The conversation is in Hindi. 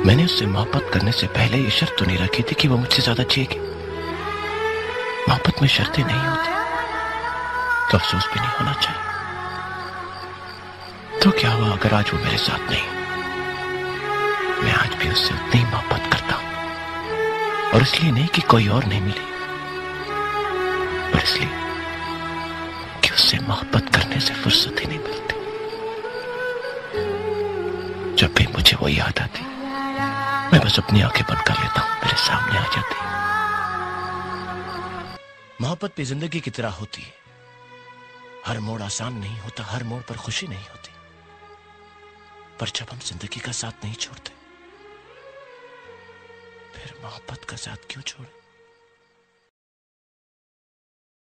मैंने उससे मोहब्बत करने से पहले ये शर्त तो नहीं रखी थी कि वो मुझसे ज्यादा जिएगी। मोहब्बत में शर्तें नहीं होती तो अफसोस भी नहीं होना चाहिए। तो क्या हुआ अगर आज वो मेरे साथ नहीं? मैं आज भी उससे उतनी मोहब्बत करता हूं, और इसलिए नहीं कि कोई और नहीं मिली, पर इसलिए कि उससे मोहब्बत करने से फुर्सत ही नहीं मिलती। जब भी मुझे वो याद आती, मैं बस अपनी आंखें बंद कर लेता हूं, मेरे सामने आ जाती। मोहब्बत भी जिंदगी की तरह होती है। हर मोड़ आसान नहीं होता, हर मोड़ पर खुशी नहीं होती, पर जब हम जिंदगी का साथ नहीं छोड़ते, फिर मोहब्बत का साथ क्यों छोड़े?